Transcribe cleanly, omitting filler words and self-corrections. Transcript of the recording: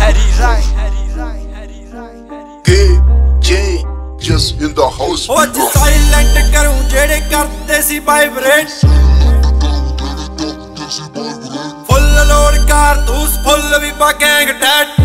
Just in the house. Oh, silent करूं जेड़े करते सी वाइब्रेट फुल लोड कारतूस फुल भी पा गैंग टैट